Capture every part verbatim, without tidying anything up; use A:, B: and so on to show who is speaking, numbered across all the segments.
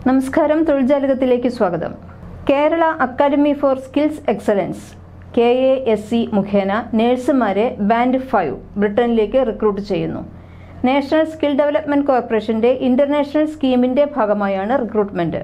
A: നമസ്കാരം, തൊഴിൽജാലകത്തിലേക്ക് സ്വാഗതം. Kerala academy for skills excellence K A S C മുഖേന നഴ്സുമാരെ ബാൻഡ് ഫൈവ് ബ്രിട്ടനിലേക്ക് റിക്രൂട്ട് ചെയ്യുന്നു. നാഷണൽ സ്കിൽ ഡെവലപ്മെന്റ് കോർപ്പറേഷന്റെ ഇന്റർനാഷണൽ സ്കീമിന്റെ ഭാഗമായാണ് recruitment.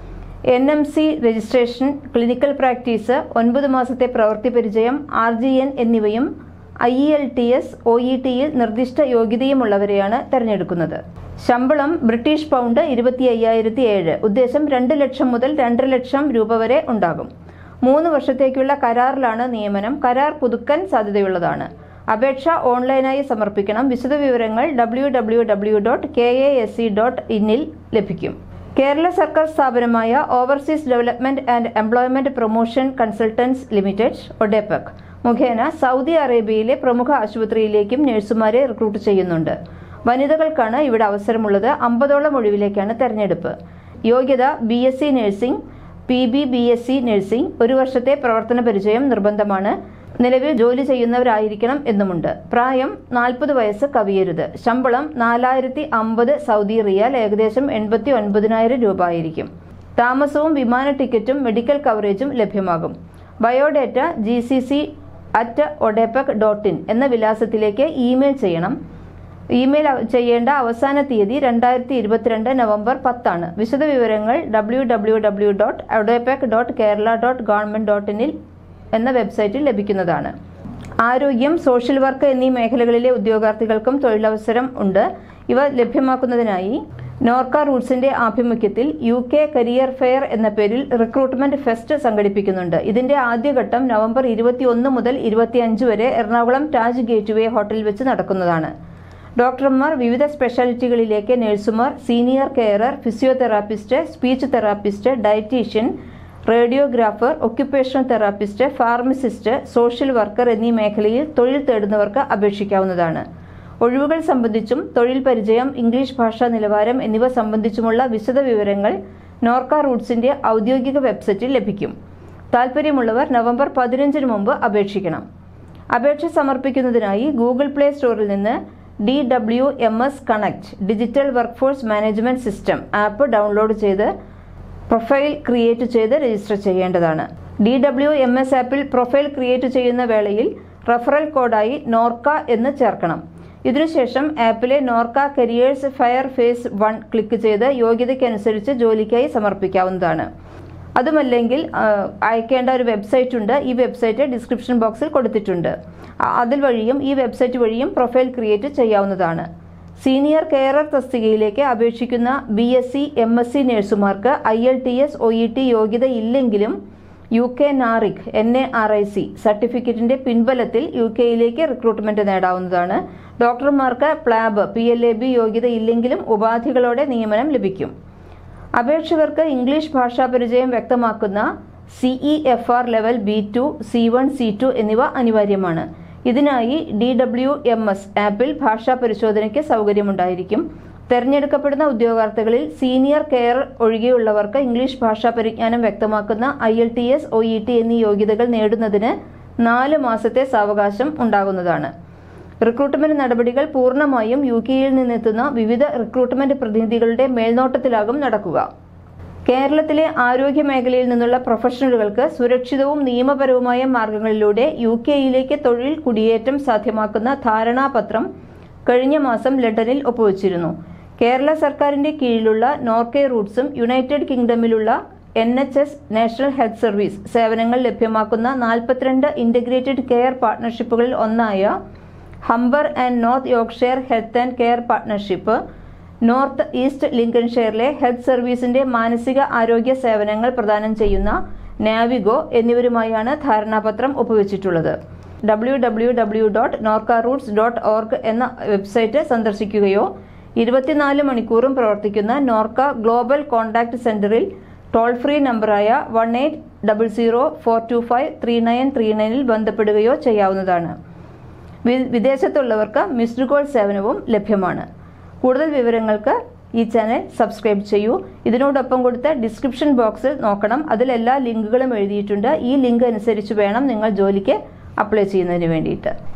A: N M C registration, clinical practice, ഒൻപത് മാസത്തെ പ്രവൃത്തി പരിചയം, ആർ ജി എൻ എന്നിവയും I E L T S, O E ടിയിൽ നിർദ്ദിഷ്ട യോഗ്യതയുമുള്ളവരെയാണ് തെരഞ്ഞെടുക്കുന്നത്. ശമ്പളം ബ്രിട്ടീഷ് പൗണ്ട് ഇരുപത്തി അയ്യായിരത്തി ഏഴ്. ഉദ്ദേശം രണ്ട് ലക്ഷം മുതൽ രണ്ടര ലക്ഷം രൂപ വരെ ഉണ്ടാകും. മൂന്ന് വർഷത്തേക്കുള്ള കരാറിലാണ് നിയമനം. കരാർ പുതുക്കാൻ സാധ്യതയുള്ളതാണ്. അപേക്ഷ ഓൺലൈനായി സമർപ്പിക്കണം. വിശദവിവരങ്ങൾ W W W dot K A S C dot ഇന്നിൽ ലഭിക്കും. കേരള സർക്കാർ സ്ഥാപനമായ overseas development and employment promotion consultants limited ODEPC മുഖേന സൗദി അറേബ്യയിലെ പ്രമുഖ ആശുപത്രിയിലേക്കും നഴ്സുമാരെ റിക്രൂട്ട് ചെയ്യുന്നുണ്ട്. വനിതകൾക്കാണ് ഇവിടെ അവസരമുള്ളത്. അമ്പതോളം ഒഴിവിലേക്കാണ് തെരഞ്ഞെടുപ്പ്. യോഗ്യത B S C nursing, P B B S C nursing. ഒരു വർഷത്തെ പ്രവർത്തന പരിചയം നിർബന്ധമാണ്. നിലവിൽ ജോലി ചെയ്യുന്നവരായിരിക്കണം എന്നുമുണ്ട്. പ്രായം നാൽപ്പത് വയസ്സ് കവിയരുത്. ശമ്പളം നാലായിരത്തി അമ്പത് സൗദി റിയാൽ, ഏകദേശം എൺപത്തി ഒൻപതിനായിരം രൂപ ആയിരിക്കും. താമസവും വിമാന ടിക്കറ്റും മെഡിക്കൽ കവറേജും ലഭ്യമാകും. Biodata G C C at ODEPC dot in എന്ന വിലാസത്തിലേക്ക് ഇമെയിൽ ചെയ്യണം. ഇമെയിൽ ചെയ്യേണ്ട അവസാന തീയതി രണ്ടായിരത്തി ഇരുപത്തിരണ്ട് നവംബർ പത്താണ്. വിശദവിവരങ്ങൾ W W W dot ODEPC dot Kerala dot government dot ഇനിൽ എന്ന വെബ്സൈറ്റിൽ ലഭിക്കുന്നതാണ്. ആരോഗ്യം, സോഷ്യൽ വർക്ക് എന്നീ മേഖലകളിലെ ഉദ്യോഗാർത്ഥികൾക്കും തൊഴിലവസരം ഉണ്ട്. ഇവ ലഭ്യമാക്കുന്നതിനായി നോർക്ക റൂട്ട്സിന്റെ ആഭിമുഖ്യത്തിൽ യു കെ കരിയർ ഫെയർ എന്ന പേരിൽ റിക്രൂട്ട്മെന്റ് ഫെസ്റ്റ് സംഘടിപ്പിക്കുന്നുണ്ട്. ഇതിന്റെ ആദ്യഘട്ടം നവംബർ ഇരുപത്തി ഒന്ന് മുതൽ ഇരുപത്തിയഞ്ച് വരെ എറണാകുളം താജ് ഗേറ്റ്വേ ഹോട്ടലിൽ വെച്ച് നടക്കുന്നതാണ്. ഡോക്ടർമാർ, വിവിധ സ്പെഷ്യാലിറ്റികളിലേക്ക് നഴ്സുമാർ, senior carer, physiotherapist, speech therapist, dietitian, radiographer, occupational therapist, pharmacist, social worker എന്നീ മേഖലയിൽ തൊഴിൽ തേടുന്നവർക്ക് അപേക്ഷിക്കാവുന്നതാണ്. ഒഴിവുകൾ സംബന്ധിച്ചും തൊഴിൽ പരിചയം, ഇംഗ്ലീഷ് ഭാഷാ നിലവാരം എന്നിവ സംബന്ധിച്ചുമുള്ള വിശദ വിവരങ്ങൾ നോർക്ക റൂട്ട്സിന്റെ ഔദ്യോഗിക വെബ്സൈറ്റിൽ ലഭിക്കും. താൽപ്പര്യമുള്ളവർ നവംബർ പതിനഞ്ചിന് മുമ്പ് അപേക്ഷിക്കണം. അപേക്ഷ സമർപ്പിക്കുന്നതിനായി ഗൂഗിൾ പ്ലേ സ്റ്റോറിൽ നിന്ന് D W M S connect digital workforce management system app download ചെയ്ത് പ്രൊഫൈൽ ക്രിയേറ്റ് ചെയ്ത് രജിസ്റ്റർ ചെയ്യേണ്ടതാണ്. ഡി ഡബ്ല്യു എം എസ് ആപ്പിൽ പ്രൊഫൈൽ ക്രിയേറ്റ് ചെയ്യുന്ന വേളയിൽ റഫറൽ കോഡായി നോർക്ക എന്ന് ചേർക്കണം. ഇതിനുശേഷം ആപ്പിലെ NORKA careers fair phase one click ചെയ്ത് യോഗ്യതയ്ക്കനുസരിച്ച് ജോലിക്കായി സമർപ്പിക്കാവുന്നതാണ്. അതുമല്ലെങ്കിൽ അയക്കേണ്ട ഒരു വെബ്സൈറ്റ് ഉണ്ട്. ഈ വെബ്സൈറ്റ് ഡിസ്ക്രിപ്ഷൻ ബോക്സിൽ കൊടുത്തിട്ടുണ്ട്. അതിൽ വഴിയും ഈ വെബ്സൈറ്റ് വഴിയും പ്രൊഫൈൽ ക്രിയേറ്റ് ചെയ്യാവുന്നതാണ്. സീനിയർ കെയറർ തസ്തികയിലേക്ക് അപേക്ഷിക്കുന്ന B S C M S C നഴ്സുമാർക്ക് I E T S O O E T ഇല്ലെങ്കിലും U K NARIC N A R I C സർട്ടിഫിക്കറ്റിന്റെ പിൻബലത്തിൽ യു കെയിലേക്ക് റിക്രൂട്ട്മെന്റ് നേടാവുന്നതാണ്. ഡോക്ടർമാർക്ക് PLAB P L A B യോഗ്യത ഇല്ലെങ്കിലും ഉപാധികളോടെ നിയമനം ലഭിക്കും. അപേക്ഷകർക്ക് ഇംഗ്ലീഷ് ഭാഷാ പരിചയം വ്യക്തമാക്കുന്ന C E F R level B two, C one, C two എന്നിവ അനിവാര്യമാണ്. ഇതിനായി ഡി ഡബ്ല്യു എം എസ് ആപ്പിൽ ഭാഷാ പരിശോധനയ്ക്ക് സൗകര്യമുണ്ടായിരിക്കും. തെരഞ്ഞെടുക്കപ്പെടുന്ന ഉദ്യോഗാർത്ഥികളിൽ സീനിയർ കെയർ ഒഴികെയുള്ളവർക്ക് ഇംഗ്ലീഷ് ഭാഷാ പരിജ്ഞാനം വ്യക്തമാക്കുന്ന I E T S, O O E T യോഗ്യതകൾ നേടുന്നതിന് നാല് മാസത്തെ സാവകാശം ഉണ്ടാകുന്നതാണ്. റിക്രൂട്ട്മെന്റ് നടപടികൾ പൂർണ്ണമായും യു കെയിൽ നിന്നെത്തുന്ന വിവിധ റിക്രൂട്ട്മെന്റ് പ്രതിനിധികളുടെ മേൽനോട്ടത്തിലാകും നടക്കുക. കേരളത്തിലെ ആരോഗ്യ മേഖലയിൽ നിന്നുള്ള പ്രൊഫഷണലുകൾക്ക് സുരക്ഷിതവും നിയമപരവുമായ മാർഗങ്ങളിലൂടെ യു കെയിലേക്ക് തൊഴിൽ കുടിയേറ്റം സാധ്യമാക്കുന്ന ധാരണാപത്രം കഴിഞ്ഞ മാസം ലണ്ടനിൽ ഒപ്പുവച്ചിരുന്നു. കേരള സർക്കാരിന്റെ കീഴിലുള്ള നോർക്കെ റൂട്ട്സും യുണൈറ്റഡ് കിങ്ഡമിലുള്ള N H S national health service സേവനങ്ങൾ ലഭ്യമാക്കുന്ന നാൽപ്പത്തിരണ്ട് ഇന്റഗ്രേറ്റഡ് കെയർ പാർട്ണർഷിപ്പുകളിൽ ഒന്നായ Humber and North Yorkshire health and care partnership, North East ലിങ്കൺഷെയറിലെ ഹെൽത്ത് സർവീസിന്റെ മാനസിക ആരോഗ്യ സേവനങ്ങൾ പ്രദാനം ചെയ്യുന്ന നാവിഗോ എന്നിവരുമായാണ് ധാരണാപത്രം ഒപ്പുവെച്ചിട്ടുള്ളത്. W W W dot NORKA roots dot org എന്ന വെബ്സൈറ്റ് സന്ദർശിക്കുകയോ ഇരുപത്തിനാല് മണിക്കൂറും പ്രവർത്തിക്കുന്ന നോർക്ക ഗ്ലോബൽ കോൺടാക്ട് സെന്ററിൽ ടോൾ ഫ്രീ നമ്പറായ one eight double zero four to five three nine three നയനിൽ ബന്ധപ്പെടുകയോ ചെയ്യാവുന്നതാണ്. വിദേശത്തുള്ളവർക്ക് മിസ്ഡ് കോൾ സേവനവും ലഭ്യമാണ്. കൂടുതൽ വിവരങ്ങൾക്ക് ഈ ചാനൽ സബ്സ്ക്രൈബ് ചെയ്യൂ. ഇതിനോടൊപ്പം കൊടുത്ത ഡിസ്ക്രിപ്ഷൻ ബോക്സിൽ നോക്കണം. അതിൽ എല്ലാ ലിങ്കുകളും എഴുതിയിട്ടുണ്ട്. ഈ ലിങ്ക് അനുസരിച്ച് വേണം നിങ്ങൾ ജോലിക്ക് അപ്ലൈ ചെയ്യുന്നതിന് വേണ്ടിയിട്ട്.